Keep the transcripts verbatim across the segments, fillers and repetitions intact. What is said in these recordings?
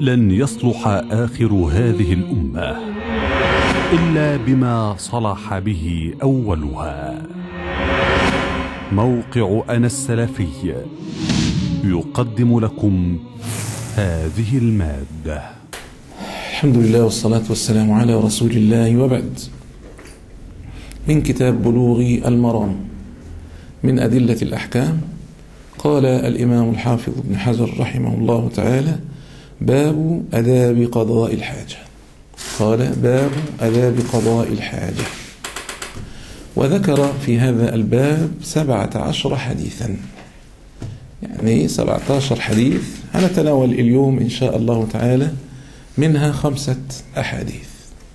لن يصلح آخر هذه الأمة إلا بما صلح به أولها. موقع أنا السلفي يقدم لكم هذه المادة. الحمد لله والصلاة والسلام على رسول الله، وبعد. من كتاب بلوغ المرام من أدلة الأحكام، قال الإمام الحافظ ابن حجر رحمه الله تعالى: باب أداب قضاء الحاجة. قال: باب أداب قضاء الحاجة. وذكر في هذا الباب سبعة عشر حديثا، يعني سبعة عشر حديث. هنتناول اليوم إن شاء الله تعالى منها خمسة أحاديث.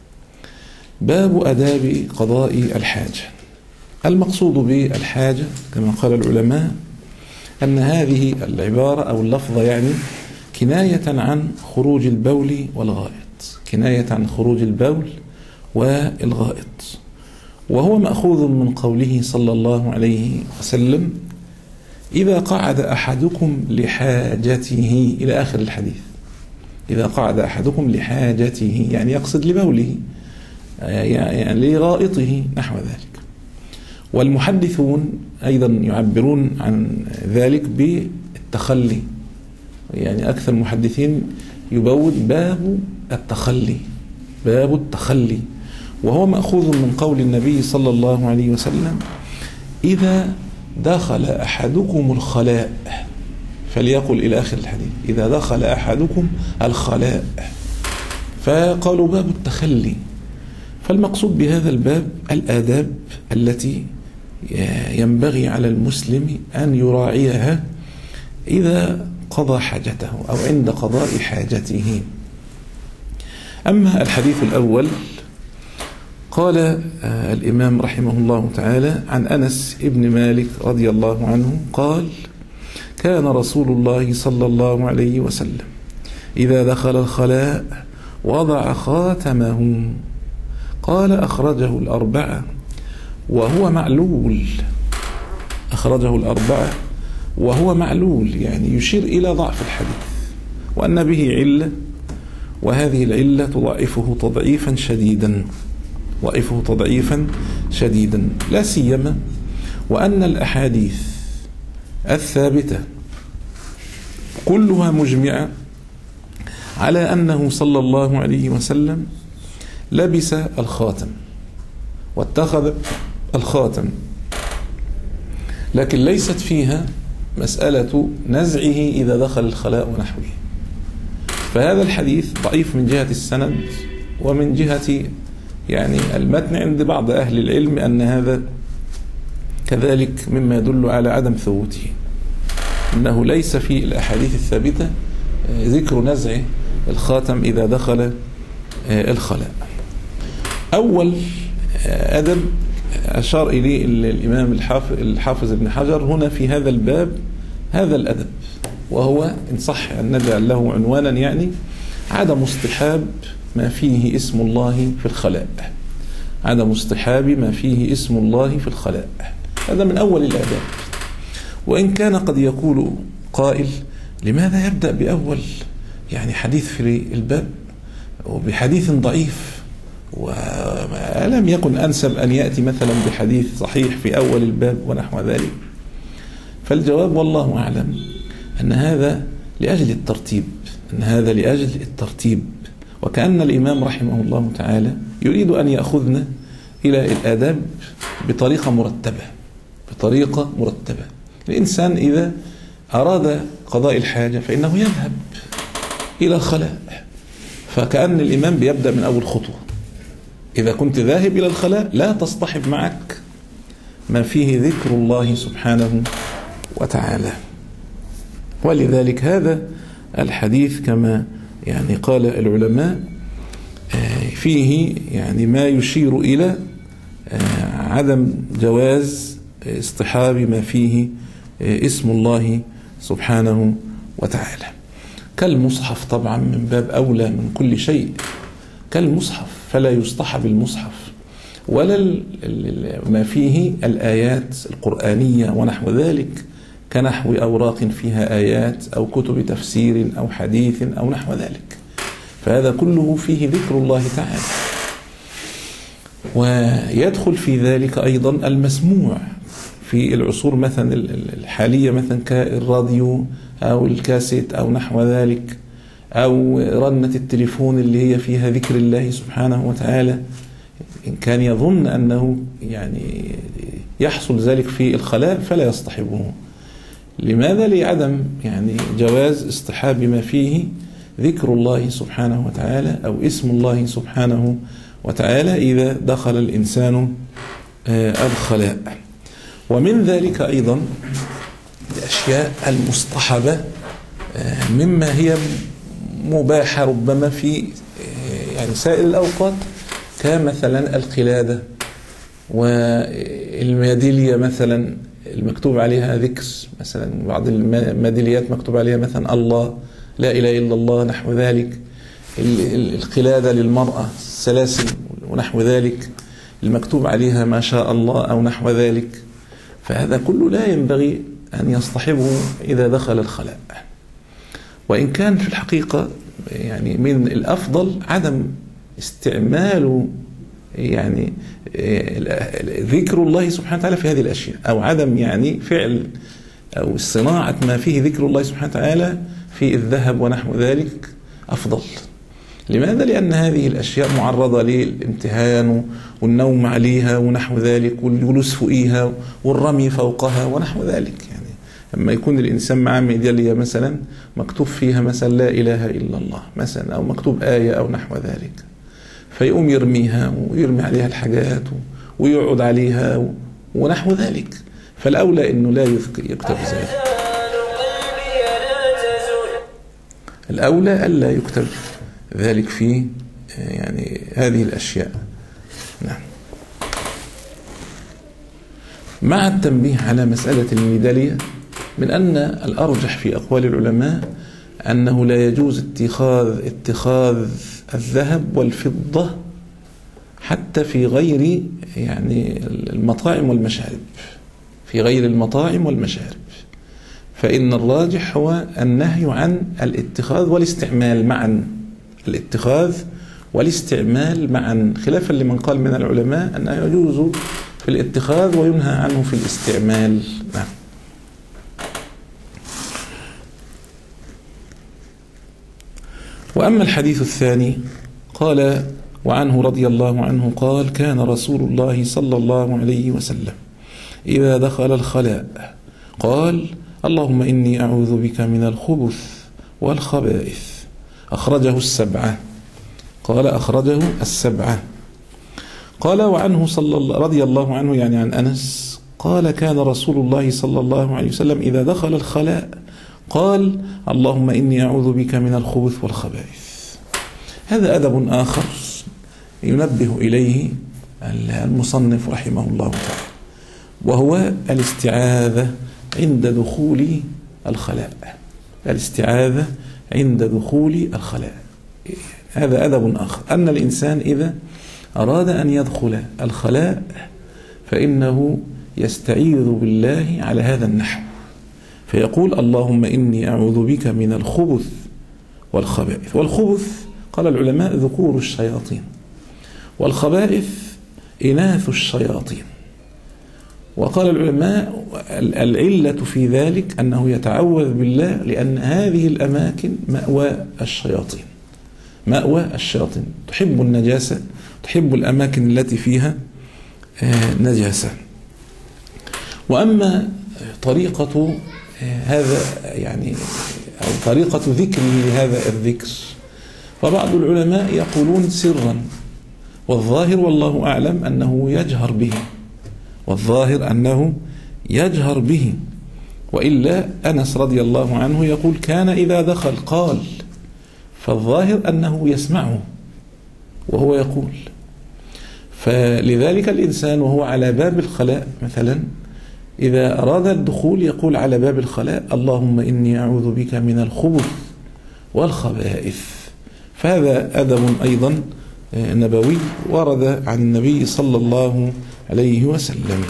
باب أداب قضاء الحاجة. المقصود بالحاجة كما قال العلماء أن هذه العبارة أو اللفظة يعني كناية عن خروج البول والغائط، كناية عن خروج البول والغائط، وهو مأخوذ من قوله صلى الله عليه وسلم: إذا قعد أحدكم لحاجته، إلى آخر الحديث. إذا قعد أحدكم لحاجته يعني يقصد لبوله، يعني لغائطه نحو ذلك. والمحدثون أيضا يعبرون عن ذلك بالتخلي، يعني أكثر المحدثين يبود باب التخلي، باب التخلي، وهو مأخوذ من قول النبي صلى الله عليه وسلم: إذا دخل أحدكم الخلاء فليقل، إلى آخر الحديث: إذا دخل أحدكم الخلاء. فقالوا باب التخلي. فالمقصود بهذا الباب الآداب التي ينبغي على المسلم أن يراعيها إذا قضى حاجته أو عند قضاء حاجته. أما الحديث الأول، قال الإمام رحمه الله تعالى عن أنس ابن مالك رضي الله عنه قال: كان رسول الله صلى الله عليه وسلم إذا دخل الخلاء وضع خاتمه. قال: أخرجه الأربعة وهو معلول. أخرجه الأربعة وهو معلول، يعني يشير إلى ضعف الحديث وأن به علة، وهذه العلة تضعفه تضعيفا شديدا، ضعفه تضعيفا شديدا، لا سيما وأن الأحاديث الثابتة كلها مجمعة على أنه صلى الله عليه وسلم لبس الخاتم واتخذ الخاتم، لكن ليست فيها مسألة نزعه إذا دخل الخلاء ونحوه. فهذا الحديث ضعيف من جهة السند ومن جهة يعني المتن عند بعض أهل العلم أن هذا كذلك مما يدل على عدم ثبوته، أنه ليس في الأحاديث الثابتة ذكر نزع الخاتم إذا دخل الخلاء. أول أدب أشار إليه الإمام الحافظ ابن حجر هنا في هذا الباب هذا الأدب، وهو إن صح أن نجعل له عنوانا يعني عدم اصطحاب ما فيه اسم الله في الخلاء، عدم اصطحاب ما فيه اسم الله في الخلاء. هذا من أول الآداب. وإن كان قد يقول قائل: لماذا يبدأ بأول يعني حديث في الباب وبحديث ضعيف، ولم يكن أنسب أن يأتي مثلا بحديث صحيح في أول الباب ونحو ذلك؟ فالجواب والله أعلم أن هذا لأجل الترتيب، أن هذا لأجل الترتيب، وكأن الإمام رحمه الله تعالى يريد أن يأخذنا إلى الآداب بطريقة مرتبة، بطريقة مرتبة. الإنسان إذا أراد قضاء الحاجة فإنه يذهب إلى الخلاء، فكأن الإمام بيبدأ من أول خطوة. إذا كنت ذاهب إلى الخلاء لا تصطحب معك ما فيه ذكر الله سبحانه وتعالى. ولذلك هذا الحديث كما يعني قال العلماء فيه يعني ما يشير إلى عدم جواز اصطحاب ما فيه اسم الله سبحانه وتعالى، كالمصحف طبعا من باب أولى من كل شيء، كالمصحف فلا يصطحب المصحف، ولا ما فيه الآيات القرآنية ونحو ذلك، كنحو أوراق فيها آيات أو كتب تفسير أو حديث أو نحو ذلك. فهذا كله فيه ذكر الله تعالى. ويدخل في ذلك أيضا المسموع في العصور مثلا الحالية، مثلا كالراديو أو الكاسيت أو نحو ذلك، أو رنة التليفون اللي هي فيها ذكر الله سبحانه وتعالى. إن كان يظن أنه يعني يحصل ذلك في الخلاء فلا يصطحبه. لماذا؟ لعدم يعني جواز اصطحاب ما فيه ذكر الله سبحانه وتعالى أو اسم الله سبحانه وتعالى إذا دخل الإنسان الخلاء. ومن ذلك أيضا الأشياء المصطحبة مما هي مباحة ربما في يعني سائر الأوقات، كمثلا القلادة والميدالية مثلا المكتوب عليها ذكر، مثلا بعض الميداليات مكتوب عليها مثلا الله، لا إله إلا الله، نحو ذلك. القلادة للمرأة، السلاسل ونحو ذلك المكتوب عليها ما شاء الله أو نحو ذلك. فهذا كله لا ينبغي أن يصطحبه إذا دخل الخلاء. وإن كان في الحقيقة يعني من الأفضل عدم استعمال يعني ذكر الله سبحانه وتعالى في هذه الأشياء، أو عدم يعني فعل أو صناعة ما فيه ذكر الله سبحانه وتعالى في الذهب ونحو ذلك أفضل. لماذا؟ لأن هذه الأشياء معرضة للامتهان والنوم عليها ونحو ذلك، والجلوس فوقها والرمي فوقها ونحو ذلك. يعني لما يكون الإنسان معاه ميدالية مثلا مكتوب فيها مثلا لا إله إلا الله مثلا، أو مكتوب آية أو نحو ذلك، فيقوم يرميها ويرمي عليها الحاجات ويقعد عليها ونحو ذلك. فالأولى أنه لا يكتب ذلك، الأولى ألا يكتب ذلك في يعني هذه الأشياء. نعم. مع التنبيه على مسألة الميدالية، من أن الأرجح في أقوال العلماء أنه لا يجوز اتخاذ اتخاذ الذهب والفضة حتى في غير يعني المطاعم والمشارب، في غير المطاعم والمشارب. فإن الراجح هو النهي عن الاتخاذ والاستعمال معا، الاتخاذ والاستعمال معا، خلافا لمن قال من العلماء أنه يجوز في الاتخاذ وينهى عنه في الاستعمال. نعم. وأما الحديث الثاني قال وعنه رضي الله عنه قال كان رسول الله صلى الله عليه وسلم إذا دخل الخلاء قال اللهم إني أعوذ بك من الخبث والخبائث. أخرجه السبعة. قال أخرجه السبعة. قال وعنه صلى الله رضي الله عنه يعني عن أنس قال كان رسول الله صلى الله عليه وسلم إذا دخل الخلاء قال اللهم إني أعوذ بك من الخبث والخبائث. هذا أدب آخر ينبه إليه المصنف رحمه الله تعالى، وهو الاستعاذة عند دخول الخلاء، الاستعاذة عند دخول الخلاء. هذا أدب آخر، أن الإنسان إذا أراد أن يدخل الخلاء فإنه يستعيذ بالله على هذا النحو، فيقول اللهم إني أعوذ بك من الخبث والخبائث. والخبث قال العلماء ذكور الشياطين، والخبائث إناث الشياطين. وقال العلماء العلة في ذلك أنه يتعوذ بالله لأن هذه الأماكن مأوى الشياطين، مأوى الشياطين، تحب النجاسة، تحب الأماكن التي فيها نجاسة. وأما طريقة هذا يعني أو طريقة ذكره لهذا الذكر، فبعض العلماء يقولون سرا، والظاهر والله أعلم أنه يجهر به، والظاهر أنه يجهر به. وإلا أنس رضي الله عنه يقول كان إذا دخل قال، فالظاهر أنه يسمعه وهو يقول. فلذلك الإنسان وهو على باب الخلاء مثلا إذا أراد الدخول يقول على باب الخلاء اللهم إني أعوذ بك من الخبث والخبائث. فهذا أدب أيضا نبوي ورد عن النبي صلى الله عليه وسلم.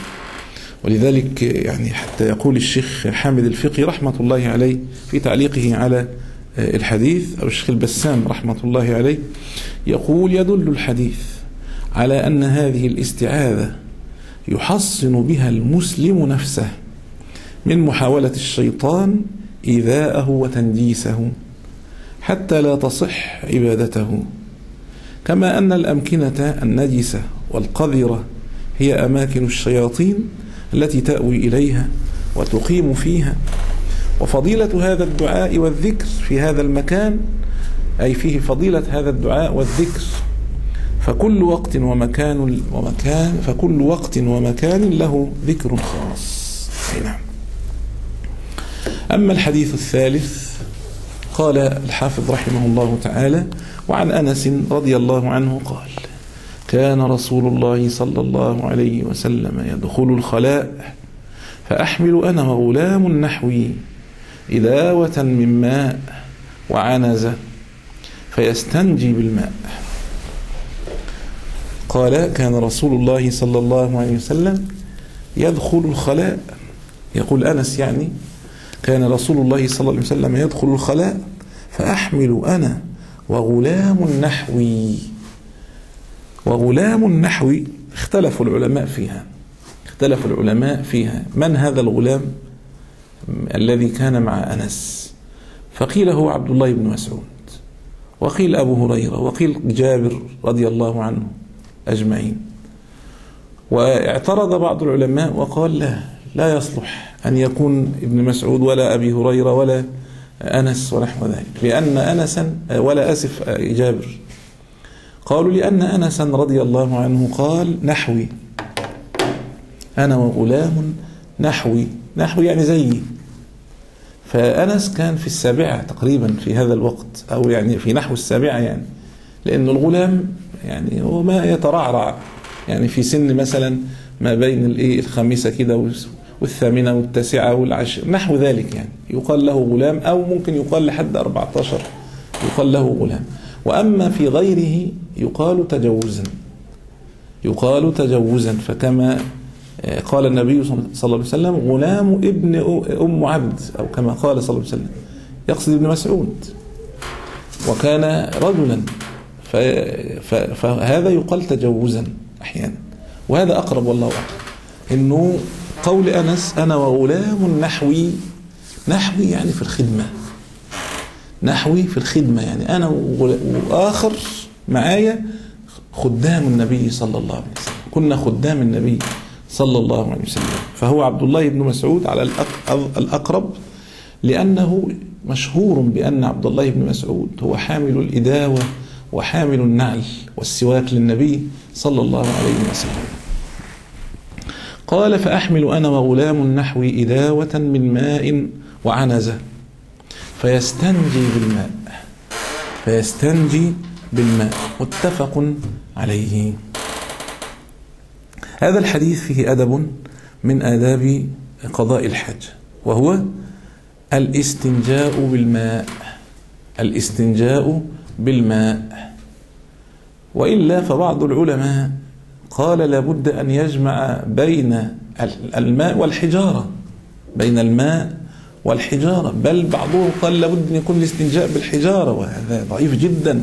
ولذلك يعني حتى يقول الشيخ حامد الفقي رحمة الله عليه في تعليقه على الحديث أو الشيخ البسام رحمة الله عليه يقول: يدل الحديث على أن هذه الاستعاذة يحصن بها المسلم نفسه من محاولة الشيطان إيذاءه وتنجيسه حتى لا تصح عبادته، كما أن الأمكنة النجسة والقذرة هي أماكن الشياطين التي تأوي إليها وتقيم فيها. وفضيلة هذا الدعاء والذكر في هذا المكان، أي فيه فضيلة هذا الدعاء والذكر، فكل وقت ومكان ومكان فكل وقت ومكان له ذكر خاص. نعم. أما الحديث الثالث، قال الحافظ رحمه الله تعالى: وعن أنس رضي الله عنه قال: كان رسول الله صلى الله عليه وسلم يدخل الخلاء فأحمل أنا وغلام نحوي إداوة من ماء وعنزة فيستنجي بالماء. قال: كان رسول الله صلى الله عليه وسلم يدخل الخلاء، يقول أنس يعني كان رسول الله صلى الله عليه وسلم يدخل الخلاء فأحمل أنا وغلام نحوي. وغلام نحوي اختلف العلماء فيها اختلف العلماء فيها من هذا الغلام الذي كان مع أنس؟ فقيل هو عبد الله بن مسعود، وقيل أبو هريرة، وقيل جابر رضي الله عنه أجمعين. واعترض بعض العلماء وقال: لا لا يصلح أن يكون ابن مسعود ولا أبي هريرة ولا أنس ونحو ذلك، لأن أنسا ولا أسف جابر قالوا لأن أنسا رضي الله عنه قال: نحوي أنا وغلام نحوي. نحوي يعني زيي. فأنس كان في السابعة تقريبا في هذا الوقت، أو يعني في نحو السابعة، يعني لأن الغلام يعني هو ما يترعرع يعني في سن مثلا ما بين الايه الخامسة كده والثامنة والتاسعة والعشر نحو ذلك، يعني يقال له غلام، أو ممكن يقال لحد أربعة عشر يقال له غلام. وأما في غيره يقال تجوزا يقال تجوزا فكما قال النبي صلى الله عليه وسلم: غلام ابن أم عبد، أو كما قال صلى الله عليه وسلم، يقصد ابن مسعود، وكان رجلا، فهذا يقال تجوزا أحيانا، وهذا أقرب والله أعلم. إنه قول أنس أنا وغلام نحوي، نحوي يعني في الخدمة، نحوي في الخدمة يعني أنا وآخر معايا خدام النبي صلى الله عليه وسلم، كنا خدام النبي صلى الله عليه وسلم. فهو عبد الله بن مسعود على الأقرب، لأنه مشهور بأن عبد الله بن مسعود هو حامل الإداوة وحامل النعل والسواك للنبي صلى الله عليه وسلم. قال: فأحمل أنا وغلام نحوي إداوة من ماء وعنزة فيستنجي بالماء فيستنجي بالماء متفق عليه. هذا الحديث فيه أدب من آداب قضاء الحاجة، وهو الاستنجاء بالماء الاستنجاء بالماء وإلا فبعض العلماء قال لابد أن يجمع بين الماء والحجارة بين الماء والحجارة بل بعضهم قال لابد أن يكون الاستنجاء بالحجارة، وهذا ضعيف جدا.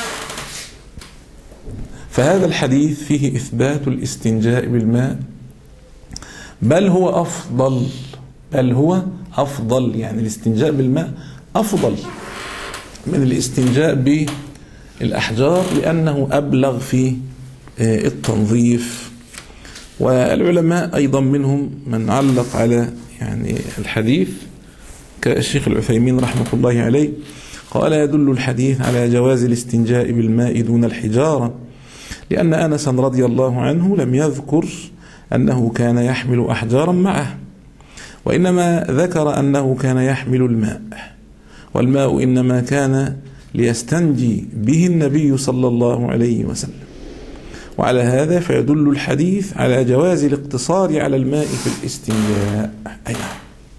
فهذا الحديث فيه إثبات الاستنجاء بالماء، بل هو أفضل بل هو أفضل يعني الاستنجاء بالماء أفضل من الاستنجاء بالأحجار، لأنه أبلغ في التنظيف. والعلماء أيضا منهم من علق على يعني الحديث كالشيخ العثيمين رحمة الله عليه، قال: يدل الحديث على جواز الاستنجاء بالماء دون الحجارة، لأن أنس رضي الله عنه لم يذكر أنه كان يحمل أحجارا معه، وإنما ذكر أنه كان يحمل الماء، والماء إنما كان ليستنجي به النبي صلى الله عليه وسلم. وعلى هذا فيدل الحديث على جواز الاقتصار على الماء في الاستنجاء. أيضا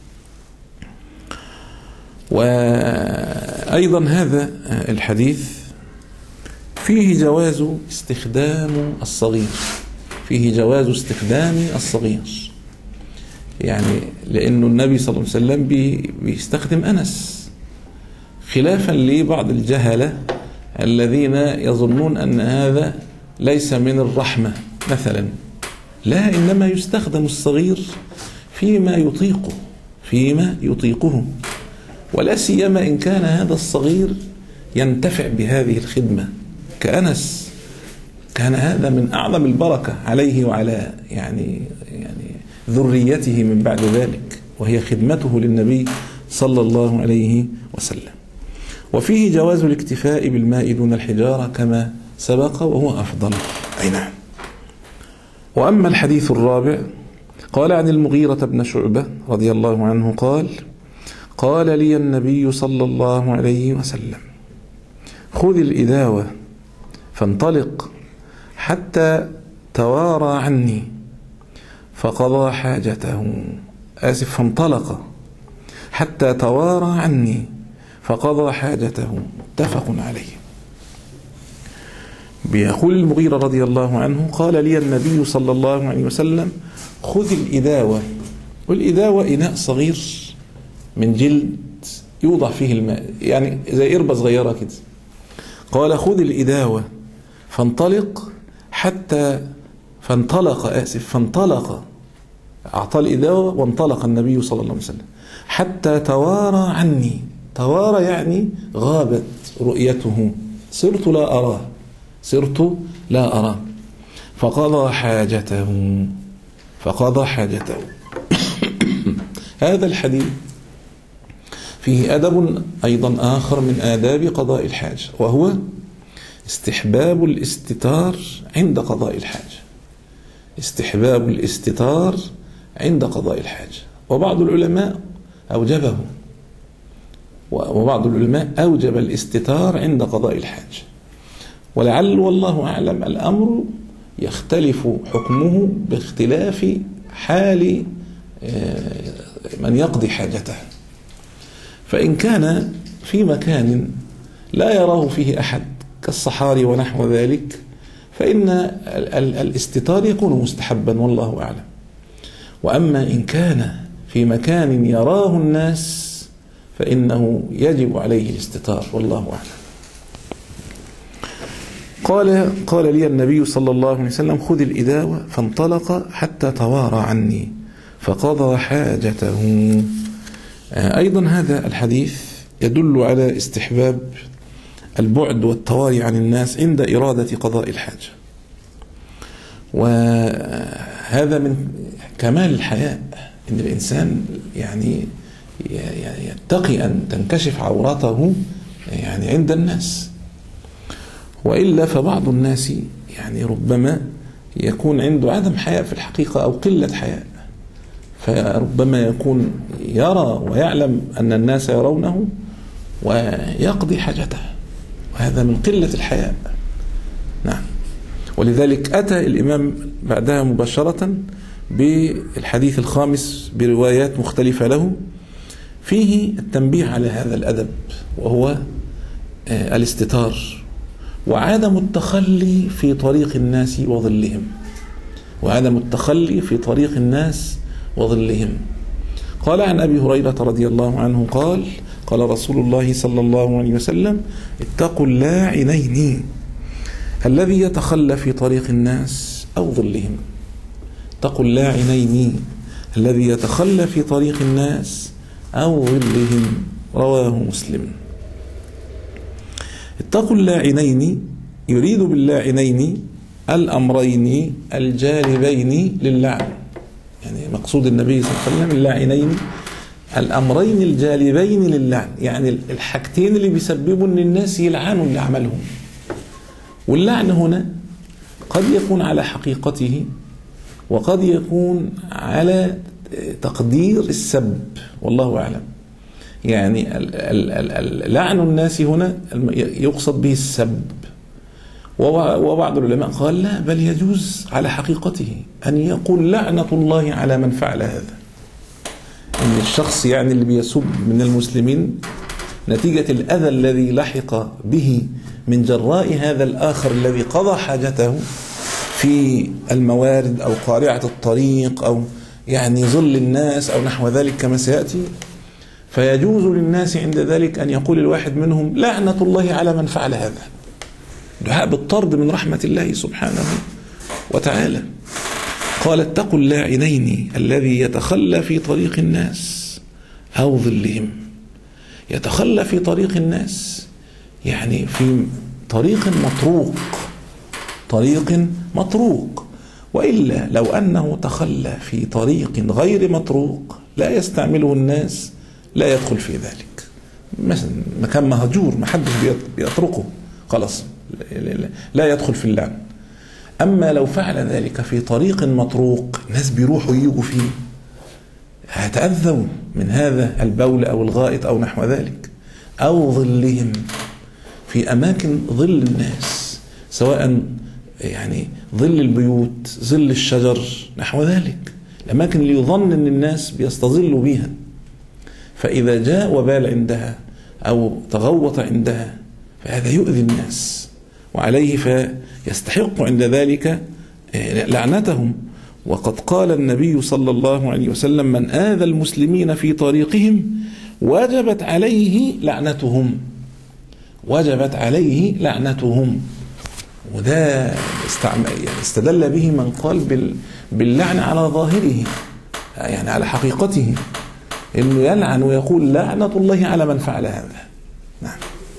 وأيضا هذا الحديث فيه جواز استخدام الصغير فيه جواز استخدام الصغير يعني لأنه النبي صلى الله عليه وسلم بيستخدم أنس خلافا لبعض الجهلة الذين يظنون أن هذا ليس من الرحمة مثلا. لا، إنما يستخدم الصغير فيما يطيقه فيما يطيقه ولا سيما إن كان هذا الصغير ينتفع بهذه الخدمة. كأنس كان هذا من أعظم البركة عليه وعلى يعني يعني ذريته من بعد ذلك، وهي خدمته للنبي صلى الله عليه وسلم. وفيه جواز الاكتفاء بالماء دون الحجارة كما سبق، وهو أفضل. أي نعم. وأما الحديث الرابع، قال عن المغيرة بن شعبة رضي الله عنه قال: قال لي النبي صلى الله عليه وسلم: خذ الإداوة فانطلق حتى توارى عني فقضى حاجته. آسف، فانطلق حتى توارى عني فقضى حاجته. متفق عليه. بيقول المغيرة رضي الله عنه: قال لي النبي صلى الله عليه وسلم: خذ الإداوة. والإداوة إناء صغير من جلد يوضع فيه الماء، يعني زي إربة صغيرة كده. قال: خذ الإداوة فانطلق حتى فانطلق آسف فانطلق أعطى الإداوة وانطلق النبي صلى الله عليه وسلم حتى توارى عني. توارى يعني غابت رؤيته، صرت لا أراه صرت لا أراه فقضى حاجته فقضى حاجته. هذا الحديث فيه أدب أيضا آخر من آداب قضاء الحاجة، وهو استحباب الاستتار عند قضاء الحاجة. استحباب الاستتار عند قضاء الحاجة. وبعض العلماء أوجبه، وبعض العلماء أوجب الاستتار عند قضاء الحاجة. ولعل والله أعلم الأمر يختلف حكمه باختلاف حال من يقضي حاجته. فإن كان في مكان لا يراه فيه أحد كالصحاري ونحو ذلك، فإن الاستتار يكون مستحبا والله أعلم. وأما إن كان في مكان يراه الناس فإنه يجب عليه الاستتار والله أعلم. قال قال لي النبي صلى الله عليه وسلم: خذ الإداوة فانطلق حتى توارى عني فقضى حاجته. أيضا هذا الحديث يدل على استحباب البعد والتواري عن الناس عند إرادة قضاء الحاجة. وهذا من كمال الحياء، إن الإنسان يعني يتقي أن تنكشف عورته يعني عند الناس. وإلا فبعض الناس يعني ربما يكون عنده عدم حياء في الحقيقة أو قلة حياء، فربما يكون يرى ويعلم أن الناس يرونه ويقضي حاجته، وهذا من قلة الحياء. نعم. ولذلك أتى الإمام بعدها مباشرة بالحديث الخامس بروايات مختلفة له، فيه التنبيه على هذا الأدب، وهو الاستتار وعدم التخلي في طريق الناس وظلهم وعدم التخلي في طريق الناس وظلهم. قال عن أبي هريرة رضي الله عنه قال: قال رسول الله صلى الله عليه وسلم: اتقوا اللاعنين، الذي يتخلى في طريق الناس أو ظلهم. اتقوا اللاعنين، الذي يتخلى في طريق الناس أو ظلهم. رواه مسلم. اتقوا اللاعنين يريد باللاعنين الأمرين الجالبين للعن، يعني مقصود النبي صلى الله عليه وسلم اللاعنين الأمرين الجالبين للعن، يعني الحاجتين اللي بيسببوا أن الناس يلعنوا اللي عملهم. واللعن هنا قد يكون على حقيقته وقد يكون على تقدير السب، والله أعلم. يعني لعن الناس هنا يقصد به السب، وبعض العلماء قال لا، بل يجوز على حقيقته أن يقول لعنة الله على من فعل هذا. أن الشخص يعني اللي بيسب من المسلمين نتيجة الأذى الذي لحق به من جراء هذا الآخر الذي قضى حاجته في الموارد أو قارعة الطريق أو يعني ظل الناس أو نحو ذلك كما سيأتي، فيجوز للناس عند ذلك أن يقول الواحد منهم لعنة الله على من فعل هذا، دعاء بالطرد من رحمة الله سبحانه وتعالى. قال اتقوا اللاعنين الذي يتخلى في طريق الناس أو ظلهم. يتخلى في طريق الناس يعني في طريق مطروق، طريق مطروق، وإلا لو أنه تخلى في طريق غير مطروق لا يستعمله الناس لا يدخل في ذلك. مثلا مكان مهجور ما حدش بيطرقه خلاص لا يدخل في اللعن. أما لو فعل ذلك في طريق مطروق ناس بيروحوا يجوا فيه هيتأذوا من هذا البول أو الغائط أو نحو ذلك، أو ظلهم في أماكن ظل الناس سواء يعني ظل البيوت ظل الشجر نحو ذلك، الأماكن اللي يظن أن الناس بيستظلوا بها، فإذا جاء وبال عندها أو تغوط عندها فهذا يؤذي الناس وعليه فيستحق عند ذلك لعنتهم. وقد قال النبي صلى الله عليه وسلم من آذى المسلمين في طريقهم وجبت عليه لعنتهم، وجبت عليه لعنتهم. وده يعني استدل به من قال باللعن على ظاهره يعني على حقيقته، انه يلعن ويقول لعنة الله على من فعل هذا. نعم.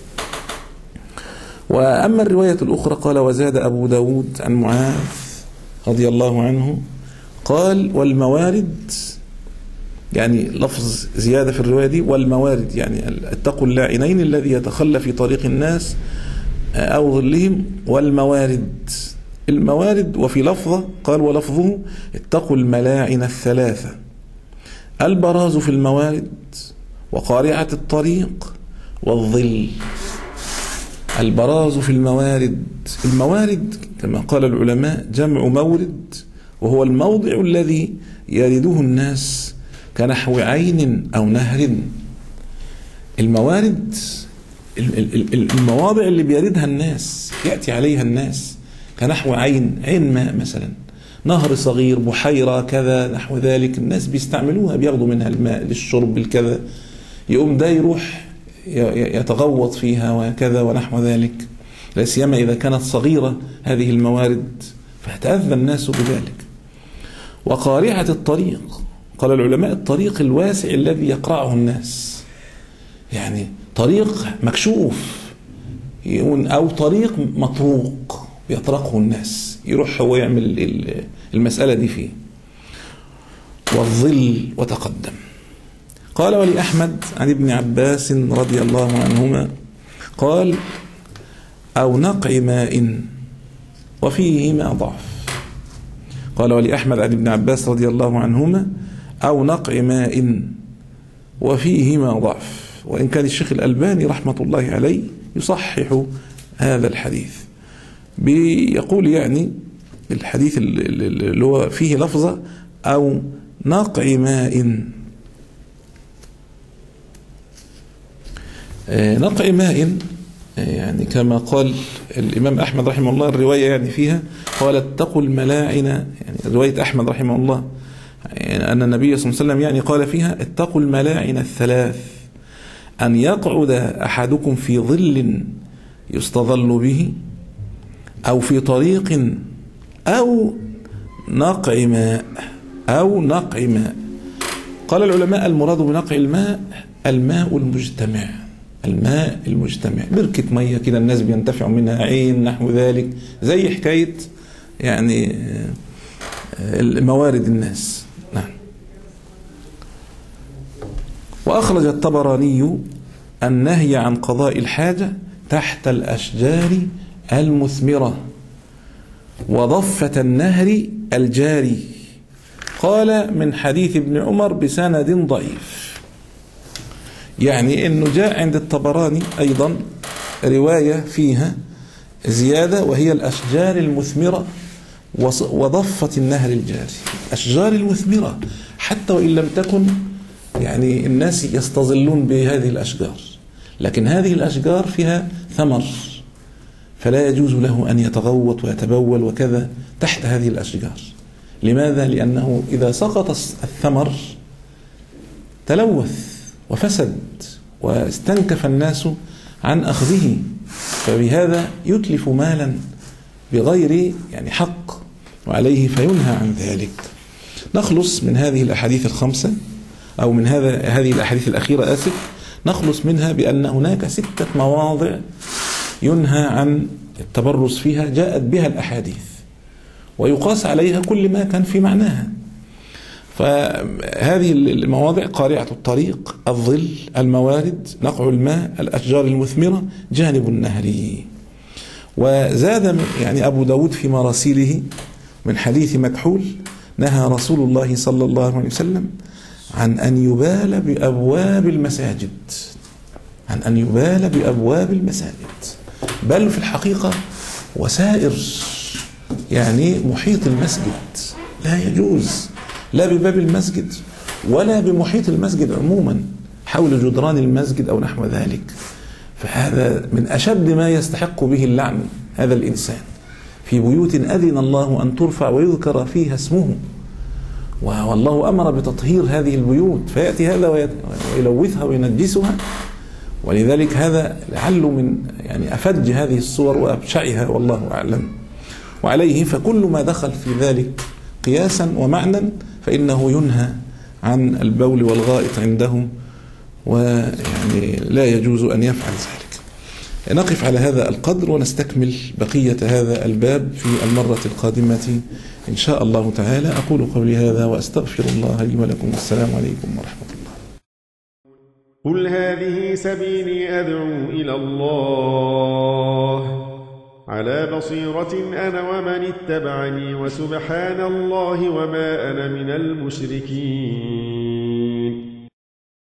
وأما الرواية الأخرى قال وزاد أبو داود عن معاذ رضي الله عنه قال والموارد، يعني لفظ زيادة في الرواية دي والموارد، يعني اتقوا اللاعنين الذي يتخلى في طريق الناس أو ظلهم والموارد. الموارد وفي لفظة قال ولفظه اتقوا الملاعن الثلاثة، البراز في الموارد وقارعة الطريق والظل. البراز في الموارد، الموارد كما قال العلماء جمع مورد، وهو الموضع الذي يرده الناس كنحو عين أو نهر. الموارد المواضع اللي بيردها الناس يأتي عليها الناس كنحو عين، عين ماء مثلا، نهر صغير، بحيرة كذا نحو ذلك، الناس بيستعملوها بياخدوا منها الماء للشرب الكذا، يقوم ده يروح يتغوط فيها وكذا ونحو ذلك، لا سيما إذا كانت صغيرة هذه الموارد فيتأذى الناس بذلك. وقارعة الطريق، قال العلماء الطريق الواسع الذي يقرعه الناس، يعني طريق مكشوف أو طريق مطروق يطرقه الناس يروح هو يعمل المسألة دي فيه. والظل وتقدم. قال ولأحمد عن ابن عباس رضي الله عنهما قال أو نقع ماء وفيهما ضعف. قال ولأحمد عن ابن عباس رضي الله عنهما أو نقع ماء وفيهما ضعف، وإن كان الشيخ الألباني رحمة الله عليه يصحح هذا الحديث، بيقول يعني الحديث اللي هو فيه لفظة أو نقع ماء. نقع ماء يعني كما قال الإمام أحمد رحمه الله الرواية يعني فيها قال اتقوا الملاعن، يعني رواية أحمد رحمه الله يعني أن النبي صلى الله عليه وسلم يعني قال فيها اتقوا الملاعن الثلاث، أن يقعد أحدكم في ظل يستظل به أو في طريق أو نقع ماء أو نقع ماء. قال العلماء المراد بنقع الماء الماء المجتمع، الماء المجتمع، بركة مية كده الناس بينتفعوا منها، عين نحو ذلك، زي حكاية يعني موارد الناس. نعم. وأخرج الطبراني النهي عن قضاء الحاجة تحت الأشجار المثمرة وضفة النهر الجاري، قال من حديث ابن عمر بسند ضعيف. يعني أنه جاء عند الطبراني أيضا رواية فيها زيادة وهي الأشجار المثمرة وضفة النهر الجاري. أشجار المثمرة حتى وإن لم تكن يعني الناس يستظلون بهذه الأشجار، لكن هذه الأشجار فيها ثمر، فلا يجوز له أن يتغوط ويتبول وكذا تحت هذه الأشجار. لماذا؟ لأنه إذا سقط الثمر تلوث وفسد واستنكف الناس عن أخذه، فبهذا يتلف مالا بغير يعني حق، وعليه فينهى عن ذلك. نخلص من هذه الأحاديث الخمسة أو من هذا هذه الأحاديث الأخيرة آسف نخلص منها بأن هناك ستة مواضع ينهى عن التبرز فيها جاءت بها الأحاديث، ويقاس عليها كل ما كان في معناها. فهذه المواضع: قارعة الطريق، الظل، الموارد، نقع الماء، الأشجار المثمرة، جانب النهر. وزاد يعني أبو داود في مراسيله من حديث مكحول: نهى رسول الله صلى الله عليه وسلم عن أن يبال بأبواب المساجد، عن أن يبال بأبواب المساجد، بل في الحقيقة وسائر يعني محيط المسجد لا يجوز، لا بباب المسجد ولا بمحيط المسجد عموما، حول جدران المسجد أو نحو ذلك. فهذا من أشد ما يستحق به اللعن هذا الإنسان، في بيوت أذن الله أن ترفع ويذكر فيها اسمه، والله أمر بتطهير هذه البيوت، فيأتي هذا ويلوثها وينجسها. ولذلك هذا لعل من يعني أفج هذه الصور وأبشعها، والله أعلم. وعليه فكل ما دخل في ذلك قياسا ومعنى فإنه ينهى عن البول والغائط عنده، ويعني لا يجوز أن يفعل ذلك. نقف على هذا القدر ونستكمل بقية هذا الباب في المرة القادمة إن شاء الله تعالى. أقول قولي هذا وأستغفر الله لي ولكم، والسلام عليكم ورحمة الله. قل هذه سبيلي أدعو إلى الله على بصيرة أنا ومن اتبعني، وسبحان الله وما أنا من المشركين.